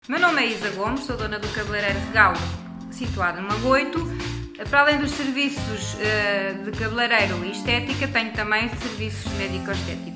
Meu nome é Isa Gomes, sou dona do cabeleireiro Regal, situado no Magoito. Para além dos serviços de cabeleireiro e estética, tenho também serviços médico-estéticos.